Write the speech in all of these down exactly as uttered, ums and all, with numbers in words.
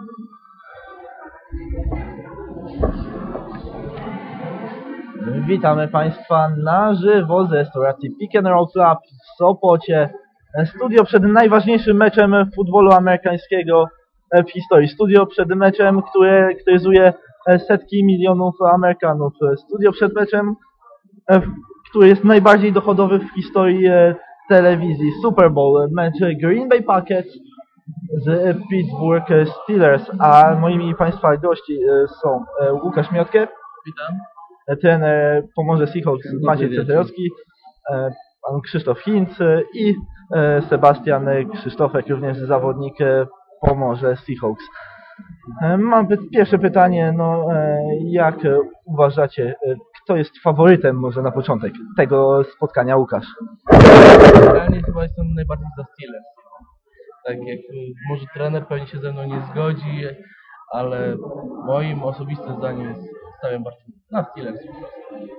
Witamy Państwa na żywo z restauracji Pick and Roll Club w Sopocie. Studio przed najważniejszym meczem futbolu amerykańskiego w historii. Studio przed meczem, które aktywyzuje setki milionów Amerykanów. Studio przed meczem, który jest najbardziej dochodowy w historii telewizji. Super Bowl, mecz Green Bay Packers z Pittsburgh Steelers. A moimi Państwa gości są Łukasz Miotkę. Witam. Trener pomoże Seahawks Maciej Ceterowski, pan Krzysztof Hinz i Sebastian Krzysztofek, również zawodnik, pomoże Seahawks. Mam pierwsze pytanie, no jak uważacie, kto jest faworytem może na początek tego spotkania, Łukasz? Generalnie chyba jestem najbardziej za Steelers. Tak jak może trener pewnie się ze mną nie zgodzi, ale moim osobistym zdaniem jest stawiam bardzo na Steelers po prostu.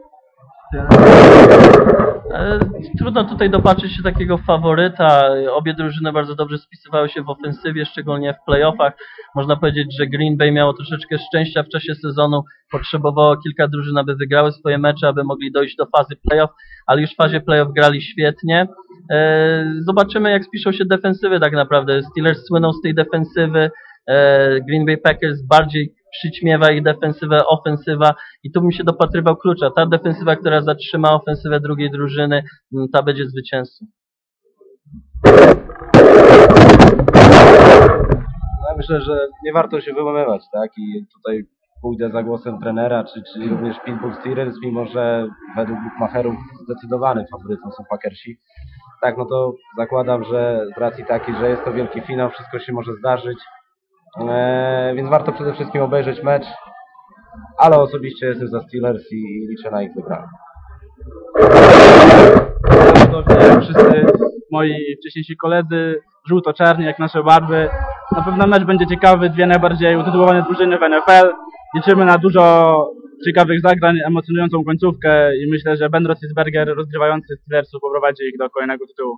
Trudno tutaj dopatrzyć się takiego faworyta. Obie drużyny bardzo dobrze spisywały się w ofensywie, szczególnie w playoffach. Można powiedzieć, że Green Bay miało troszeczkę szczęścia w czasie sezonu. Potrzebowało kilka drużyn, aby wygrały swoje mecze, aby mogli dojść do fazy playoff, ale już w fazie playoff grali świetnie. Zobaczymy, jak spiszą się defensywy tak naprawdę. Steelers słyną z tej defensywy. Green Bay Packers bardziej przyćmiewa ich defensywę, ofensywa i tu bym się dopatrywał klucza. Ta defensywa, która zatrzyma ofensywę drugiej drużyny, ta będzie zwycięzcą. Ja myślę, że nie warto się wyłamywać, tak? I tutaj pójdę za głosem trenera, czy, czy również Pittsburgh Steelers, mimo że według bookmacherów zdecydowanym faworytą są Packersi. Tak, no to zakładam, że z racji takiej, że jest to wielki finał, wszystko się może zdarzyć. Eee, więc warto przede wszystkim obejrzeć mecz, ale osobiście jestem za Steelers i, i liczę na ich wygraną. Podobnie wszyscy moi wcześniejsi koledzy, żółto-czarni jak nasze barwy. Na pewno mecz będzie ciekawy, dwie najbardziej utytułowane drużyny w N F L. Liczymy na dużo ciekawych zagrań, emocjonującą końcówkę i myślę, że Ben Roethlisberger rozgrywający Steelersów poprowadzi ich do kolejnego tytułu.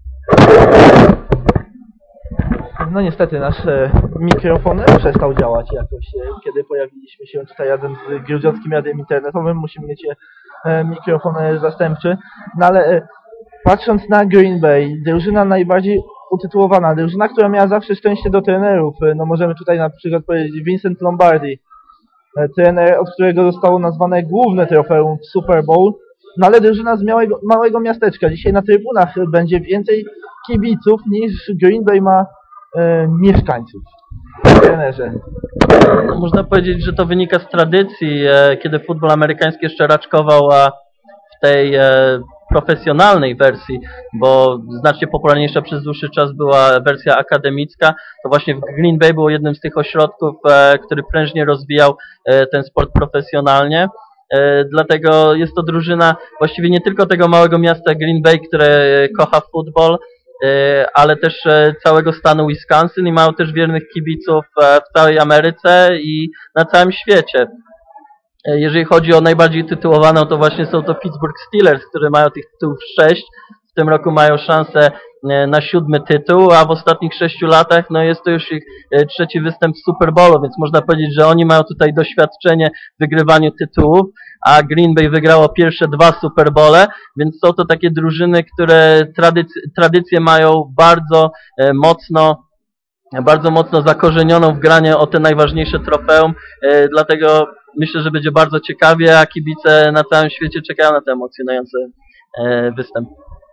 No niestety nasz e, mikrofon przestał działać jakoś, e, kiedy pojawiliśmy się tutaj razem z Grudziąckim Radiem Internetowym. Musimy mieć e, mikrofon e, zastępczy. No ale e, patrząc na Green Bay, drużyna najbardziej utytułowana, drużyna, która miała zawsze szczęście do trenerów. E, no możemy tutaj na przykład powiedzieć Vincent Lombardi, e, trener, od którego zostało nazwane główne trofeum w Super Bowl. No ale drużyna z małego, małego miasteczka. Dzisiaj na trybunach będzie więcej kibiców niż Green Bay ma E, mieszkańców. Trenerze. Można powiedzieć, że to wynika z tradycji, e, kiedy futbol amerykański jeszcze raczkował a w tej e, profesjonalnej wersji, bo znacznie popularniejsza przez dłuższy czas była wersja akademicka, to właśnie w Green Bay było jednym z tych ośrodków, e, który prężnie rozwijał e, ten sport profesjonalnie. E, dlatego jest to drużyna właściwie nie tylko tego małego miasta Green Bay, które kocha futbol, ale też całego stanu Wisconsin i mają też wiernych kibiców w całej Ameryce i na całym świecie. Jeżeli chodzi o najbardziej tytułowaną, to właśnie są to Pittsburgh Steelers, które mają tych tytułów sześć. W tym roku mają szansę na siódmy tytuł, a w ostatnich sześciu latach no jest to już ich trzeci występ w Super Bowlu, więc można powiedzieć, że oni mają tutaj doświadczenie w wygrywaniu tytułów, a Green Bay wygrało pierwsze dwa Super Bowle, więc są to takie drużyny, które tradyc tradycje mają bardzo e, mocno bardzo mocno zakorzenioną w granie o te najważniejsze trofeum, e, dlatego myślę, że będzie bardzo ciekawie, a kibice na całym świecie czekają na te emocjonujące e, występ.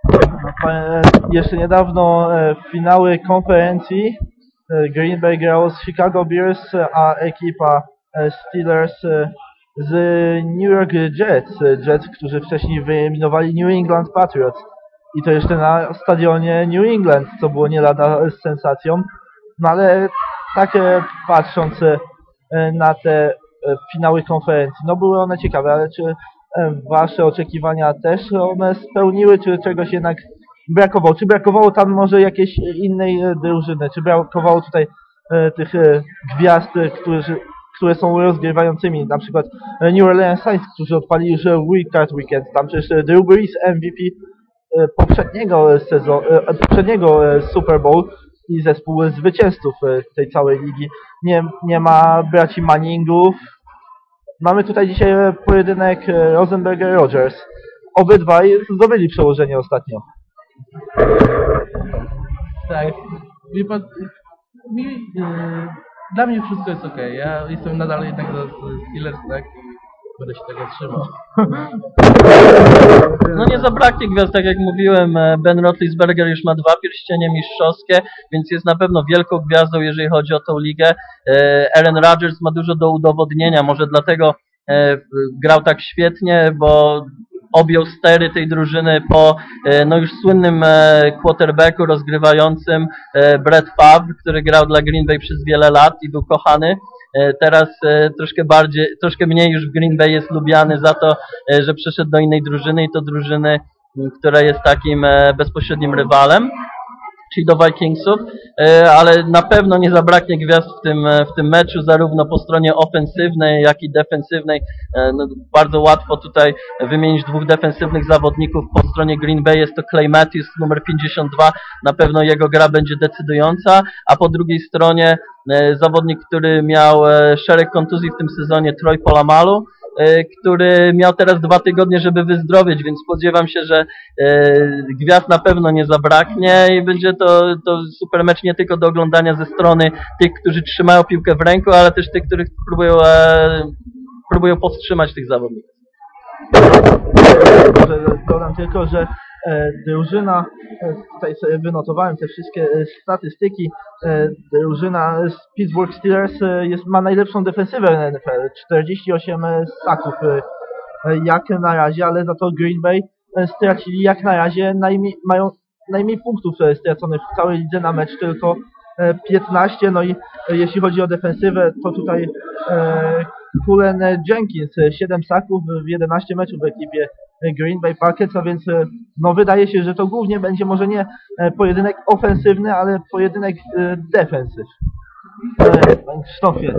Jeszcze niedawno e, finały konferencji e, Green Bay grało z Chicago Bears, a ekipa e, Steelers e, z New York Jets, Jets, którzy wcześniej wyeliminowali New England Patriots i to jeszcze na stadionie New England, co było nie lada sensacją. No ale tak e, patrząc e, na te e, finały konferencji, no były one ciekawe, ale czy e, wasze oczekiwania też one spełniły, czy czegoś jednak brakowało? Czy brakowało tam może jakiejś innej e, drużyny? Czy brakowało tutaj e, tych e, gwiazd, e, którzy, które są rozgrywającymi, na przykład e, New Orleans Saints, którzy odpalili już Wildcard Weekend, tam przecież e, Drew Brees M V P e, poprzedniego sezonu, e, poprzedniego e, Super Bowl. i zespół zwycięzców tej całej ligi. Nie, nie ma braci Manningów. Mamy tutaj dzisiaj pojedynek Rosenberger-Rogers. Obydwaj zdobyli przełożenie ostatnio. Tak, wie pan, mi, yy, dla mnie wszystko jest okej. Ja jestem nadal jednak za Steelers, tak? I będę się tego trzymał. No nie zabraknie gwiazd, tak jak mówiłem, Ben Roethlisberger już ma dwa pierścienie mistrzowskie, więc jest na pewno wielką gwiazdą, jeżeli chodzi o tą ligę. Aaron Rodgers ma dużo do udowodnienia, może dlatego grał tak świetnie, bo objął stery tej drużyny po no już słynnym quarterbacku rozgrywającym Brett Favre, który grał dla Green Bay przez wiele lat i był kochany. Teraz troszkę bardziej, troszkę mniej już w Green Bay jest lubiany za to, że przeszedł do innej drużyny i to drużyny, która jest takim bezpośrednim rywalem, czyli do Vikingsów, ale na pewno nie zabraknie gwiazd w tym, w tym meczu, zarówno po stronie ofensywnej, jak i defensywnej. No, bardzo łatwo tutaj wymienić dwóch defensywnych zawodników. Po stronie Green Bay jest to Clay Matthews, numer pięćdziesiąt dwa, na pewno jego gra będzie decydująca, a po drugiej stronie zawodnik, który miał szereg kontuzji w tym sezonie, Troy Polamalu, który miał teraz dwa tygodnie, żeby wyzdrowieć, więc spodziewam się, że gwiazd na pewno nie zabraknie i będzie to, to super mecz nie tylko do oglądania ze strony tych, którzy trzymają piłkę w ręku, ale też tych, których próbują, próbują powstrzymać tych zawodników. Dodam tylko, że e, drużyna, e, tutaj sobie wynotowałem te wszystkie e, statystyki, e, drużyna z Pittsburgh Steelers e, jest, ma najlepszą defensywę w N F L, czterdzieści osiem saków e, jak na razie, ale za to Green Bay e, stracili jak na razie, najmniej, mają najmniej punktów e, straconych w całej lidze na mecz, tylko e, piętnaście, no i e, jeśli chodzi o defensywę, to tutaj e, Cullen Jenkins, siedem saków w jedenaście meczów w ekipie Green Bay Packers, a więc no wydaje się, że to głównie będzie może nie pojedynek ofensywny, ale pojedynek defensyw. Panie Krzysztofie.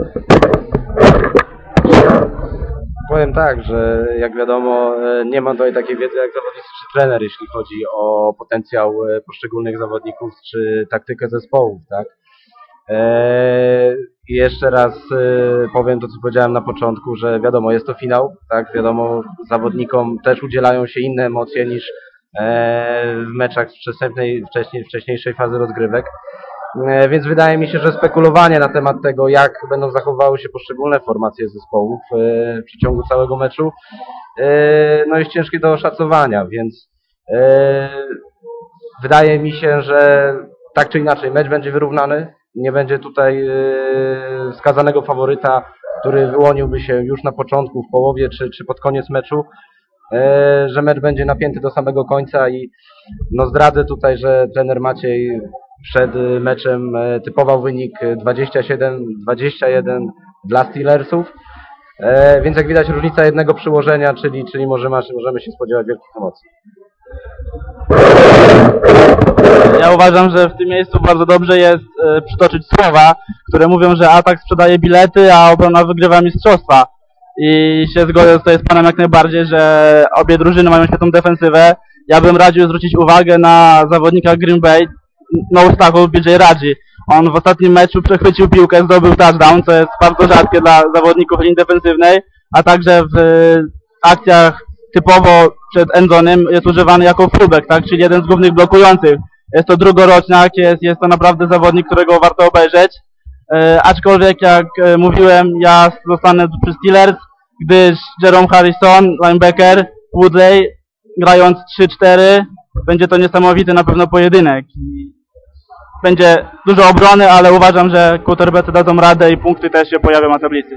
Powiem tak, że jak wiadomo nie mam tutaj takiej wiedzy jak zawodnicy czy trener, jeśli chodzi o potencjał poszczególnych zawodników czy taktykę zespołów, tak? I jeszcze raz powiem to, co powiedziałem na początku, że wiadomo, jest to finał, tak, wiadomo, zawodnikom też udzielają się inne emocje niż w meczach z wczesnej, wcześniej, wcześniejszej fazy rozgrywek, więc wydaje mi się, że spekulowanie na temat tego, jak będą zachowały się poszczególne formacje zespołów w przeciągu całego meczu, no jest ciężkie do oszacowania, więc wydaje mi się, że tak czy inaczej mecz będzie wyrównany. Nie będzie tutaj yy, wskazanego faworyta, który wyłoniłby się już na początku, w połowie czy, czy pod koniec meczu, yy, że mecz będzie napięty do samego końca i no zdradzę tutaj, że trener Maciej przed meczem yy, typował wynik dwadzieścia siedem dwadzieścia jeden dla Steelersów, yy, więc jak widać różnica jednego przyłożenia, czyli, czyli możemy, możemy się spodziewać wielkich emocji. Ja uważam, że w tym miejscu bardzo dobrze jest e, przytoczyć słowa, które mówią, że atak sprzedaje bilety, a obrona wygrywa mistrzostwa. I się zgodzę tutaj z panem jak najbardziej, że obie drużyny mają świetną defensywę. Ja bym radził zwrócić uwagę na zawodnika Green Bay, no ustawą B J Raji. On w ostatnim meczu przechwycił piłkę, zdobył touchdown, co jest bardzo rzadkie dla zawodników linii defensywnej, a także w e, akcjach typowo przed endzonem jest używany jako fullback, tak, czyli jeden z głównych blokujących. Jest to drugoroczniak, jest, jest to naprawdę zawodnik, którego warto obejrzeć. E, aczkolwiek, jak e, mówiłem, ja zostanę przy Steelers, gdyż Jerome Harrison, linebacker, Woodley, grając trzy cztery, będzie to niesamowity na pewno pojedynek. I będzie dużo obrony, ale uważam, że quarterbacki dadzą radę i punkty też się pojawią na tablicy.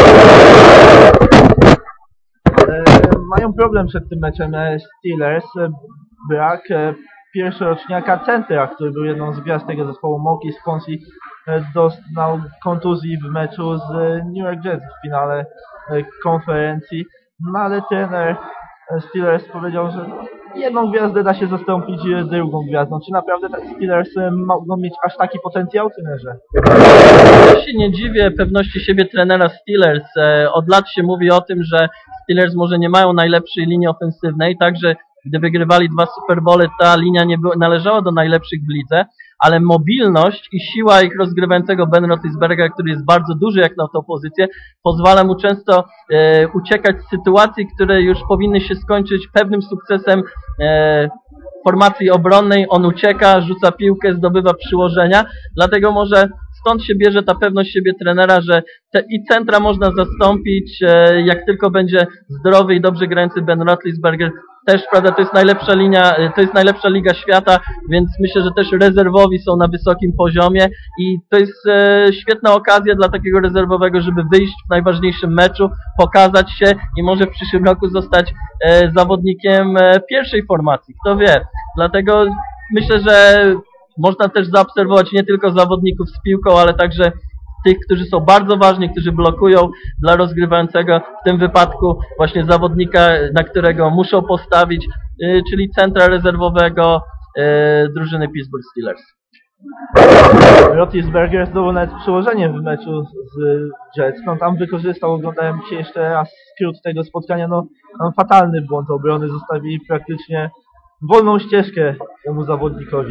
Mają problem przed tym meczem Steelers, brak pierwszoroczniaka centra, który był jedną z gwiazd tego zespołu. Moki Sponsi dostał kontuzji w meczu z New York Jets w finale konferencji, no ale trener Steelers powiedział, że jedną gwiazdę da się zastąpić drugą gwiazdą. Czy naprawdę tak Steelers mogą mieć aż taki potencjał, trenerze? Ja się nie dziwię pewności siebie trenera Steelers. Od lat się mówi o tym, że Steelers może nie mają najlepszej linii ofensywnej, także gdy wygrywali dwa Super Bowle, ta linia nie była, należała do najlepszych w lidze, ale mobilność i siła ich rozgrywającego Ben Roethlisbergera, który jest bardzo duży jak na tą pozycję, pozwala mu często e, uciekać z sytuacji, które już powinny się skończyć pewnym sukcesem e, formacji obronnej. On ucieka, rzuca piłkę, zdobywa przyłożenia, dlatego może stąd się bierze ta pewność siebie trenera, że te i centra można zastąpić, e, jak tylko będzie zdrowy i dobrze grający Ben Roethlisberger. Też, prawda, to jest najlepsza linia, to jest najlepsza liga świata, więc myślę, że też rezerwowi są na wysokim poziomie i to jest e, świetna okazja dla takiego rezerwowego, żeby wyjść w najważniejszym meczu, pokazać się i może w przyszłym roku zostać e, zawodnikiem e, pierwszej formacji, kto wie. Dlatego myślę, że można też zaobserwować nie tylko zawodników z piłką, ale także tych, którzy są bardzo ważni, którzy blokują dla rozgrywającego, w tym wypadku właśnie zawodnika, na którego muszą postawić, yy, czyli centra rezerwowego yy, drużyny Pittsburgh Steelers. Roethlisberger zdobył nawet przyłożenie w meczu z Jets. No, tam wykorzystał, oglądałem dzisiaj jeszcze raz skrót tego spotkania, no tam fatalny błąd obrony, zostawili praktycznie wolną ścieżkę temu zawodnikowi.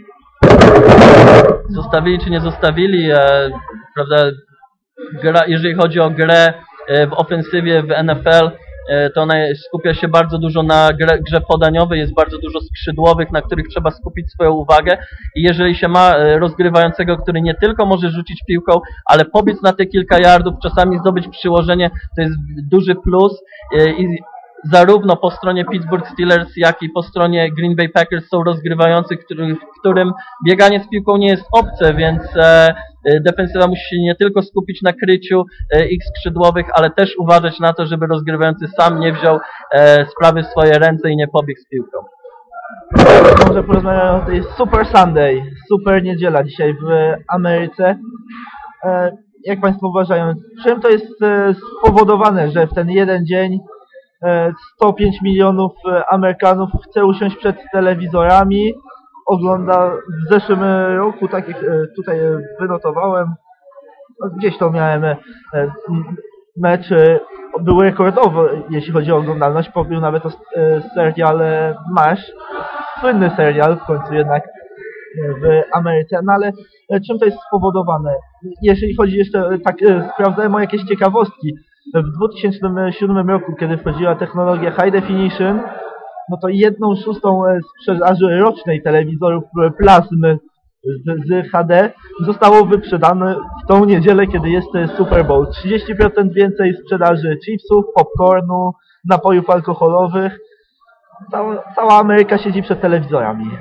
Zostawili czy nie zostawili, e, prawda, gra, jeżeli chodzi o grę e, w ofensywie w N F L, e, to ona skupia się bardzo dużo na grze, grze podaniowej, jest bardzo dużo skrzydłowych, na których trzeba skupić swoją uwagę i jeżeli się ma e, rozgrywającego, który nie tylko może rzucić piłką, ale pobiec na te kilka yardów, czasami zdobyć przyłożenie, to jest duży plus e, i zarówno po stronie Pittsburgh Steelers, jak i po stronie Green Bay Packers są rozgrywający, który, w którym bieganie z piłką nie jest obce, więc e, defensywa musi się nie tylko skupić na kryciu e, ich skrzydłowych, ale też uważać na to, żeby rozgrywający sam nie wziął e, sprawy w swoje ręce i nie pobiegł z piłką. Może porozmawiamy o tej Super Sunday, Super Niedziela dzisiaj w Ameryce. E, jak Państwo uważają, czym to jest e, spowodowane, że w ten jeden dzień sto pięć milionów Amerykanów chce usiąść przed telewizorami, ogląda w zeszłym roku, tak jak tutaj wynotowałem, gdzieś to miałem, mecz był rekordowy, jeśli chodzi o oglądalność, pobił nawet serial MASH, słynny serial w końcu jednak w Ameryce, no ale czym to jest spowodowane? Jeżeli chodzi jeszcze, tak sprawdzałem o jakieś ciekawostki, w dwa tysiące siódmym roku, kiedy wchodziła technologia High Definition, no to jedną szóstą sprzedaży rocznej telewizorów plasmy z, z H D zostało wyprzedane w tą niedzielę, kiedy jest Super Bowl. trzydzieści procent więcej sprzedaży chipsów, popcornu, napojów alkoholowych. Cała, cała Ameryka siedzi przed telewizorami.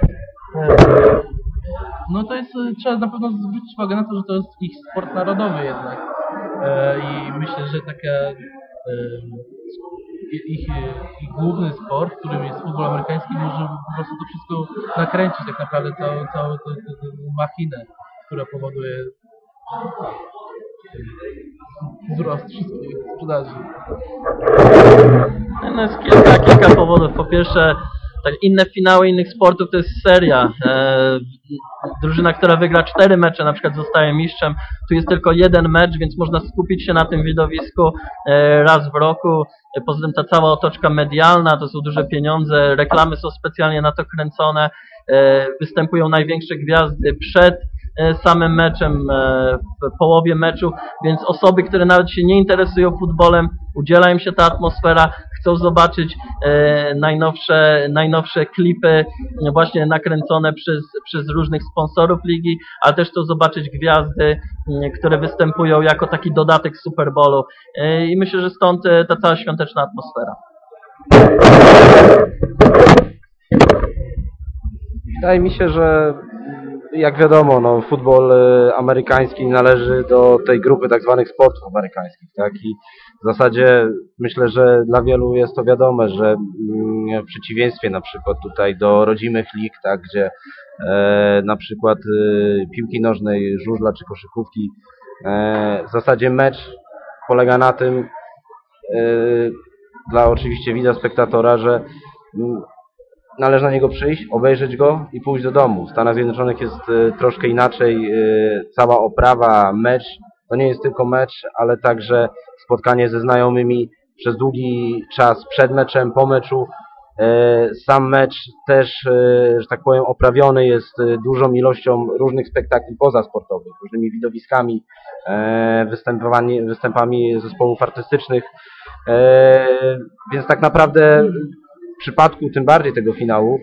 No to jest, trzeba na pewno zwrócić uwagę na to, że to jest ich sport narodowy jednak. E, I myślę, że taka e, ich, ich główny sport, którym jest futbol amerykański, może po prostu to wszystko nakręcić tak naprawdę całą, całą tę machinę, która powoduje wzrost wszystkich sprzedaży. No jest kilka, kilka powodów. Po pierwsze, tak, inne finały innych sportów to jest seria. E, drużyna, która wygra cztery mecze, na przykład zostaje mistrzem. Tu jest tylko jeden mecz, więc można skupić się na tym widowisku e, raz w roku. E, poza tym ta cała otoczka medialna, to są duże pieniądze, reklamy są specjalnie na to kręcone. E, występują największe gwiazdy przed samym meczem, w połowie meczu, więc osoby, które nawet się nie interesują futbolem, udziela im się ta atmosfera, chcą zobaczyć e, najnowsze, najnowsze klipy właśnie nakręcone przez, przez różnych sponsorów ligi, ale też chcą zobaczyć gwiazdy, m, które występują jako taki dodatek Super Bowlu e, i myślę, że stąd e, ta cała świąteczna atmosfera. Wydaje mi się, że jak wiadomo, no, futbol y, amerykański należy do tej grupy tak zwanych sportów amerykańskich, tak? I w zasadzie myślę, że dla wielu jest to wiadome, że y, w przeciwieństwie na przykład tutaj do rodzimych lig, tak, gdzie e, na przykład y, piłki nożnej, żużla czy koszykówki, e, w zasadzie mecz polega na tym, y, dla oczywiście widza, spektatora, że y, należy na niego przyjść, obejrzeć go i pójść do domu. W Stanach Zjednoczonych jest y, troszkę inaczej. Y, cała oprawa, mecz, to nie jest tylko mecz, ale także spotkanie ze znajomymi przez długi czas przed meczem, po meczu. Sam mecz też, że tak powiem, oprawiony jest dużą ilością różnych spektakli pozasportowych, różnymi widowiskami, występami, występami zespołów artystycznych, więc tak naprawdę w przypadku tym bardziej tego finału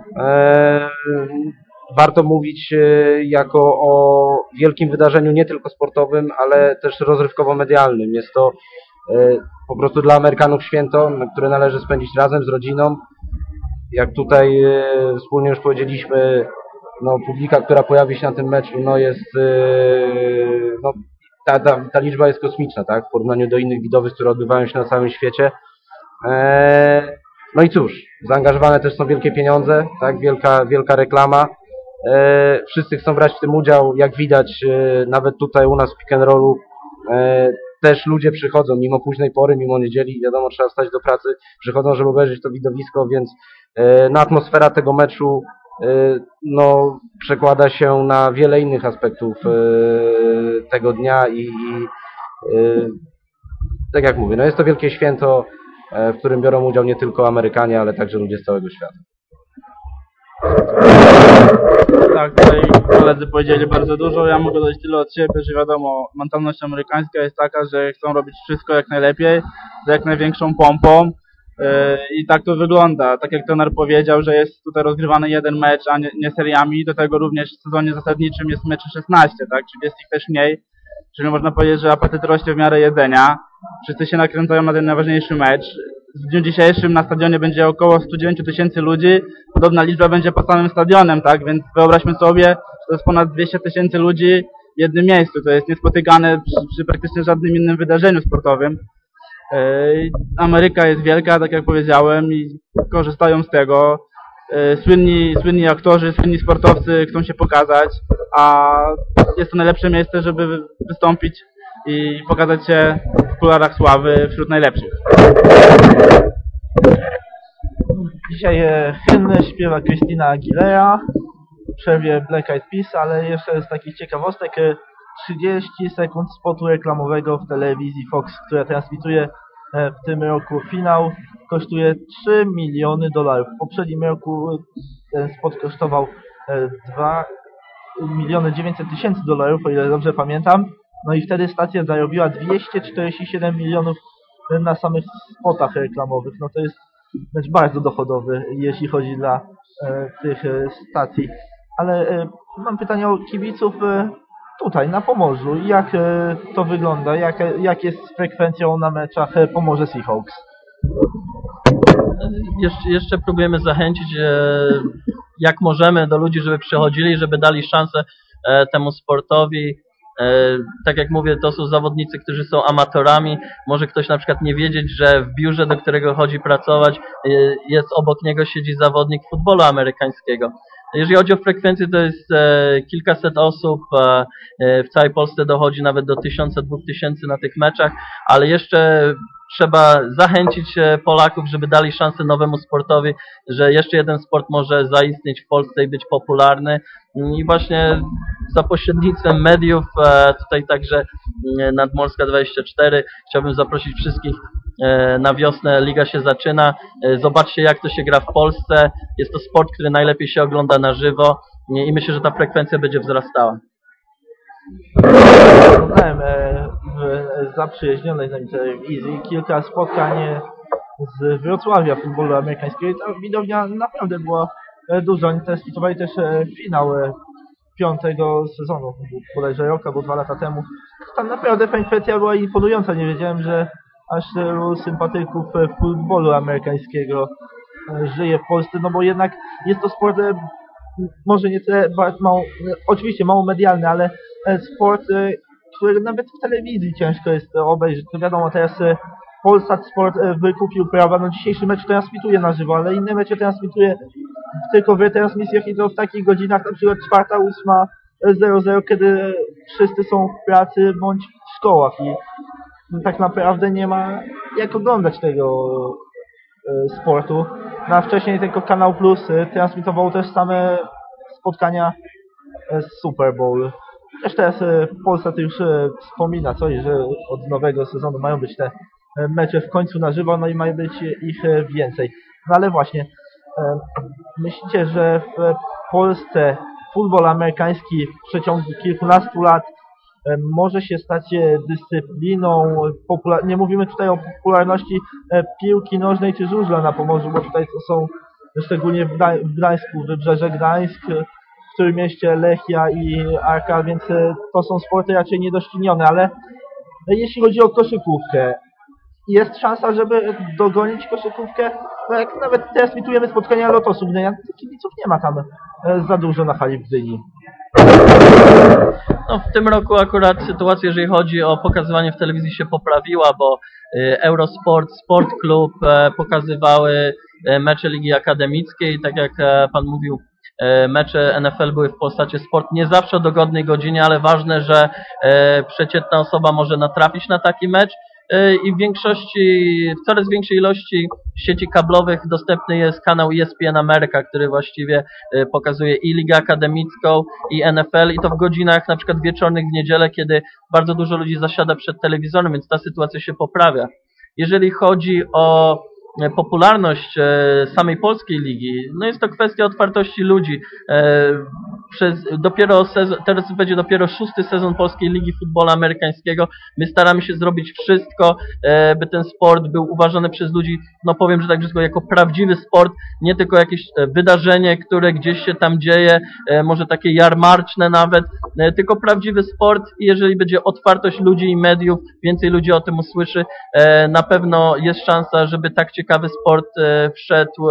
warto mówić jako o wielkim wydarzeniu nie tylko sportowym, ale też rozrywkowo-medialnym. Jest to po prostu dla Amerykanów święto, które należy spędzić razem z rodziną. Jak tutaj wspólnie już powiedzieliśmy, no, publika, która pojawi się na tym meczu, no jest, no, ta, ta, ta liczba jest kosmiczna, tak, w porównaniu do innych widowisk, które odbywają się na całym świecie. No i cóż, zaangażowane też są wielkie pieniądze, tak, wielka, wielka reklama. Wszyscy chcą brać w tym udział, jak widać nawet tutaj u nas w pick and rollu. Też ludzie przychodzą, mimo późnej pory, mimo niedzieli, wiadomo, trzeba wstać do pracy, przychodzą, żeby obejrzeć to widowisko, więc no, atmosfera tego meczu no, przekłada się na wiele innych aspektów tego dnia i, i tak jak mówię, no jest to wielkie święto, w którym biorą udział nie tylko Amerykanie, ale także ludzie z całego świata. Tak, tutaj koledzy powiedzieli bardzo dużo. Ja mogę dodać tyle od siebie, że wiadomo, mentalność amerykańska jest taka, że chcą robić wszystko jak najlepiej, z jak największą pompą yy, i tak to wygląda. Tak jak trener powiedział, że jest tutaj rozgrywany jeden mecz, a nie, nie seriami, do tego również w sezonie zasadniczym jest meczy szesnaście, tak, czyli jest ich też mniej, czyli można powiedzieć, że apetyt rośnie w miarę jedzenia. Wszyscy się nakręcają na ten najważniejszy mecz. W dniu dzisiejszym na stadionie będzie około sto dziewięć tysięcy ludzi. Podobna liczba będzie pod samym stadionem, tak? Więc wyobraźmy sobie, że to jest ponad dwieście tysięcy ludzi w jednym miejscu. To jest niespotykane przy, przy praktycznie żadnym innym wydarzeniu sportowym. Yy, Ameryka jest wielka, tak jak powiedziałem, i korzystają z tego. Yy, słynni, słynni aktorzy, słynni sportowcy chcą się pokazać, a jest to najlepsze miejsce, żeby wystąpić i pokazać się w okularach sławy wśród najlepszych. Dzisiaj e, hymny śpiewa Christina Aguilera w przerwie Black Eyed Peas, ale jeszcze z takich ciekawostek e, trzydzieści sekund spotu reklamowego w telewizji Fox, która transmituje e, w tym roku finał, kosztuje trzy miliony dolarów. W poprzednim roku ten spot kosztował e, dwa miliony dziewięćset tysięcy dolarów, o ile dobrze pamiętam. No i wtedy stacja zarobiła dwieście czterdzieści siedem milionów na samych spotach reklamowych. No to jest mecz bardzo dochodowy, jeśli chodzi dla e, tych e, stacji. Ale e, mam pytanie o kibiców e, tutaj, na Pomorzu. Jak e, to wygląda? Jak, jak jest z frekwencją na meczach e, Pomorze Seahawks? Jeszcze, jeszcze próbujemy zachęcić e, jak możemy do ludzi, żeby przychodzili, żeby dali szansę e, temu sportowi. E, tak jak mówię, to są zawodnicy, którzy są amatorami. Może ktoś na przykład nie wiedzieć, że w biurze, do którego chodzi pracować, e, jest obok niego siedzi zawodnik futbolu amerykańskiego. Jeżeli chodzi o frekwencję, to jest e, kilkaset osób, e, w całej Polsce dochodzi nawet do tysiąca, dwóch tysięcy na tych meczach, ale jeszcze trzeba zachęcić Polaków, żeby dali szansę nowemu sportowi, że jeszcze jeden sport może zaistnieć w Polsce i być popularny. I właśnie za pośrednictwem mediów, tutaj także Nadmorska dwadzieścia cztery, chciałbym zaprosić wszystkich na wiosnę. Liga się zaczyna. Zobaczcie, jak to się gra w Polsce. Jest to sport, który najlepiej się ogląda na żywo i myślę, że ta frekwencja będzie wzrastała. Oglądałem w zaprzyjaźnionej z nami telewizji kilka spotkań z Wrocławia futbolu amerykańskiego i ta widownia naprawdę była duża. Oni transmitowali też finał piątego sezonu, bodajże rok albo dwa lata temu. Tam naprawdę frekwencja była imponująca. Nie wiedziałem, że aż tylu sympatyków futbolu amerykańskiego żyje w Polsce, no bo jednak jest to sport może nie tyle mało, oczywiście mało medialny, ale sport, który nawet w telewizji ciężko jest obejrzeć. To wiadomo, teraz Polsat Sport wykupił prawa, no dzisiejszy mecz transmituje na żywo, ale inne mecze transmituje tylko w retransmisjach i to w takich godzinach, na przykład czwarta, ósma, zero zero, kiedy wszyscy są w pracy bądź w szkołach i tak naprawdę nie ma jak oglądać tego sportu. No a wcześniej tylko Kanał Plus transmitował też same spotkania z Super Bowl. Też teraz Polsat już wspomina coś, że od nowego sezonu mają być te e, mecze w końcu na żywo, no i ma być ich e, więcej. No ale właśnie, e, myślicie, że w Polsce futbol amerykański w przeciągu kilkunastu lat e, może się stać e, dyscypliną, popular- nie mówimy tutaj o popularności e, piłki nożnej czy żużla na Pomorzu, bo tutaj to są szczególnie w, Gdań- w Gdańsku, Wybrzeże Gdańsk, w którym mieście Lechia i Arka, więc e, to są sporty raczej niedoścignione, ale jeśli chodzi o koszykówkę, jest szansa, żeby dogonić koszykówkę? No jak nawet teraz tweetujemy spotkania Lotosu Gdynia, to kibiców nie ma tam e, za dużo na hali w Gdyni. No, w tym roku akurat sytuacja, jeżeli chodzi o pokazywanie w telewizji, się poprawiła, bo y, Eurosport, Sport Club e, pokazywały e, mecze Ligi Akademickiej, tak jak e, Pan mówił, e, mecze N F L były w Polsacie Sport, nie zawsze o dogodnej godzinie, ale ważne, że e, przeciętna osoba może natrafić na taki mecz. I w większości, w coraz większej ilości sieci kablowych dostępny jest kanał E S P N America, który właściwie pokazuje i ligę akademicką, i N F L, i to w godzinach na przykład wieczornych w niedzielę, kiedy bardzo dużo ludzi zasiada przed telewizorem, więc ta sytuacja się poprawia. Jeżeli chodzi o popularność samej polskiej ligi, no jest to kwestia otwartości ludzi. Przez dopiero sezon, teraz będzie dopiero szósty sezon polskiej ligi futbolu amerykańskiego. My staramy się zrobić wszystko, by ten sport był uważany przez ludzi, no powiem, że tak wszystko, jako prawdziwy sport, nie tylko jakieś wydarzenie, które gdzieś się tam dzieje, może takie jarmarczne nawet, tylko prawdziwy sport. I jeżeli będzie otwartość ludzi i mediów, więcej ludzi o tym usłyszy, na pewno jest szansa, żeby tak ciekawy sport wszedł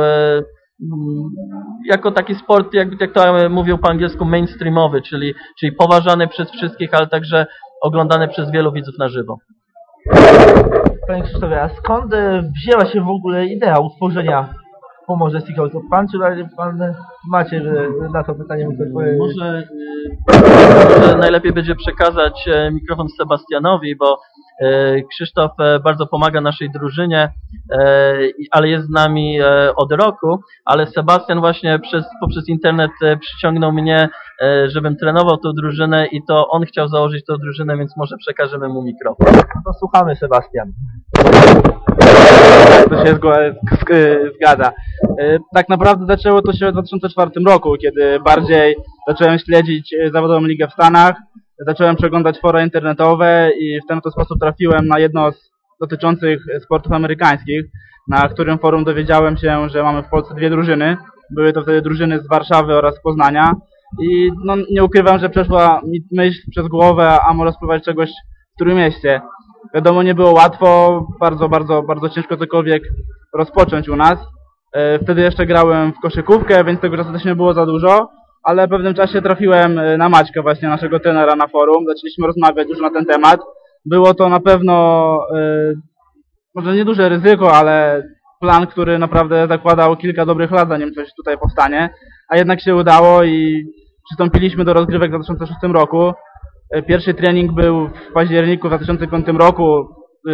jako taki sport, jak, jak to mówił po angielsku, mainstreamowy, czyli, czyli poważany przez wszystkich, ale także oglądany przez wielu widzów na żywo. Panie Krzysztofie, a skąd wzięła się w ogóle idea utworzenia Pomorze Seahawks? Pan czy pan macie na to pytanie mógł odpowiedzieć? Może, może najlepiej będzie przekazać mikrofon Sebastianowi, bo Krzysztof bardzo pomaga naszej drużynie, ale jest z nami od roku, ale Sebastian właśnie przez, poprzez internet przyciągnął mnie, żebym trenował tą drużynę i to on chciał założyć tą drużynę, więc może przekażemy mu mikrofon. No to słuchamy, Sebastian. To się zgadza. Tak naprawdę zaczęło to się w dwa tysiące czwartym roku, kiedy bardziej zacząłem śledzić zawodową ligę w Stanach, zacząłem przeglądać fora internetowe i w ten oto sposób trafiłem na jedno z dotyczących sportów amerykańskich, na którym forum dowiedziałem się, że mamy w Polsce dwie drużyny. Były to wtedy drużyny z Warszawy oraz z Poznania i no, nie ukrywam, że przeszła mi myśl przez głowę, a może spróbować czegoś w Trójmieście. Wiadomo, nie było łatwo, bardzo, bardzo, bardzo ciężko cokolwiek rozpocząć u nas. Wtedy jeszcze grałem w koszykówkę, więc tego czasu też nie było za dużo, ale w pewnym czasie trafiłem na Maćka, właśnie naszego trenera na forum. Zaczęliśmy rozmawiać dużo na ten temat. Było to na pewno, yy, może nie duże ryzyko, ale plan, który naprawdę zakładał kilka dobrych lat, zanim coś tutaj powstanie. A jednak się udało i przystąpiliśmy do rozgrywek w dwa tysiące szóstym roku. Pierwszy trening był w październiku dwa tysiące piątym roku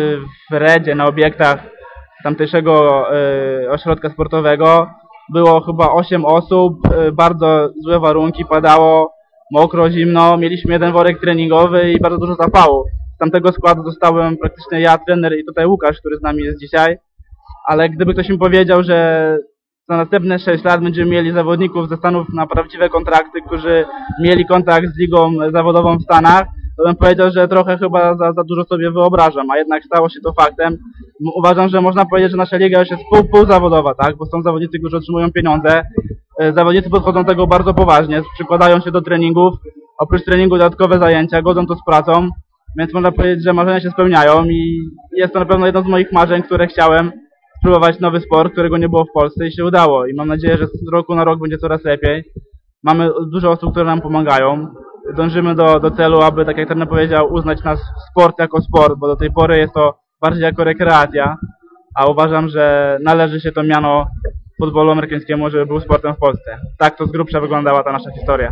w Redzie, na obiektach tamtejszego ośrodka sportowego. Było chyba osiem osób, bardzo złe warunki, padało, mokro, zimno. Mieliśmy jeden worek treningowy i bardzo dużo zapału. Z tamtego składu zostałem praktycznie ja, trener i tutaj Łukasz, który z nami jest dzisiaj. Ale gdyby ktoś mi powiedział, że za następne sześć lat będziemy mieli zawodników ze Stanów na prawdziwe kontrakty, którzy mieli kontakt z ligą zawodową w Stanach, to bym powiedział, że trochę chyba za, za dużo sobie wyobrażam, a jednak stało się to faktem. Uważam, że można powiedzieć, że nasza liga już jest pół, pół zawodowa, tak? Bo są zawodnicy, którzy otrzymują pieniądze. Zawodnicy podchodzą do tego bardzo poważnie, przykładają się do treningów, oprócz treningu dodatkowe zajęcia, godzą to z pracą, więc można powiedzieć, że marzenia się spełniają i jest to na pewno jedno z moich marzeń, które chciałem. Spróbować nowy sport, którego nie było w Polsce i się udało. I mam nadzieję, że z roku na rok będzie coraz lepiej. Mamy dużo osób, które nam pomagają. Dążymy do, do celu, aby, tak jak trener powiedział, uznać nas sport jako sport, bo do tej pory jest to bardziej jako rekreacja, a uważam, że należy się to miano futbolu amerykańskiemu, żeby był sportem w Polsce. Tak to z grubsza wyglądała ta nasza historia.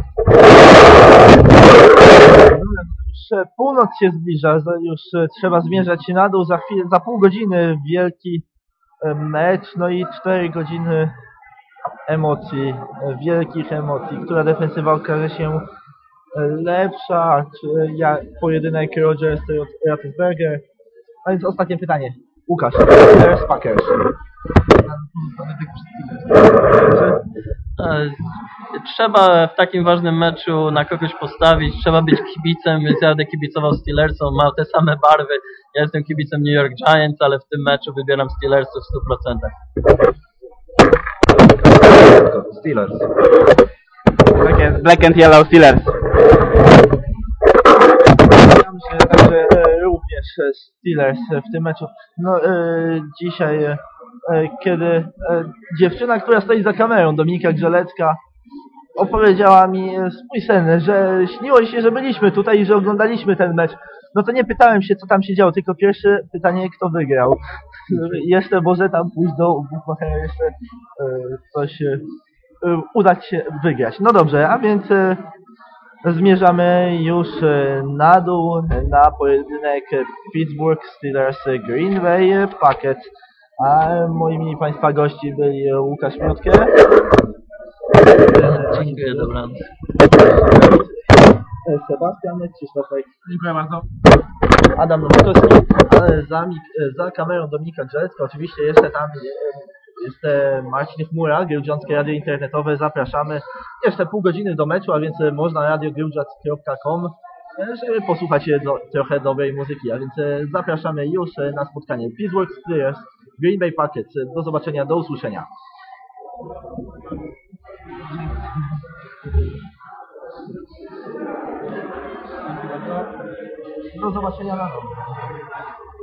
Już północ się zbliża, już trzeba zmierzać się na dół. Za chwilę, za pół godziny wielki mecz, no i cztery godziny emocji, wielkich emocji. Która defensywa okaże się lepsza, czy ja, pojedynek Rodgers i Roethlisberger? A więc ostatnie pytanie. Łukasz, Steelers, Packers. E, Trzeba w takim ważnym meczu na kogoś postawić, trzeba być kibicem, więc ja będę kibicował Steelersom, ma te same barwy. Ja jestem kibicem New York Giants, ale w tym meczu wybieram Steelersów w stu procentach. Steelers. Tak jest, Black and Yellow Steelers. Ja myślę także e, również e, Steelers e, w tym meczu. No e, dzisiaj, e, e, kiedy e, dziewczyna, która stoi za kamerą, Dominika Grzelecka, opowiedziała mi e, swój sen, że śniło się, że byliśmy tutaj i że oglądaliśmy ten mecz. No to nie pytałem się, co tam się działo, tylko pierwsze pytanie, kto wygrał. Jeszcze może tam pójść do Buchmachera, jeszcze e, coś e, e, udać się wygrać. No dobrze, a więc e, zmierzamy już e, na dół, na pojedynek Pittsburgh Steelers Green Bay Packers. A moimi Państwa gości byli Łukasz Miotkę. Dziękuję, dobranoc. Sebastian Krzysztofek. Dziękuję bardzo. Adam Nowakowski. Za, mik- za kamerą Dominika Grzelecka. Oczywiście jeszcze tam jest Marcin Chmura, Gryłdziąckie Radio Internetowe. Zapraszamy. Jeszcze pół godziny do meczu, a więc można radio gryłdziac kropka com, żeby posłuchać do, trochę dobrej muzyki. A więc zapraszamy już na spotkanie Pittsburgh Steelers Green Bay Packers. Do zobaczenia, do usłyszenia. Do zobaczenia rano.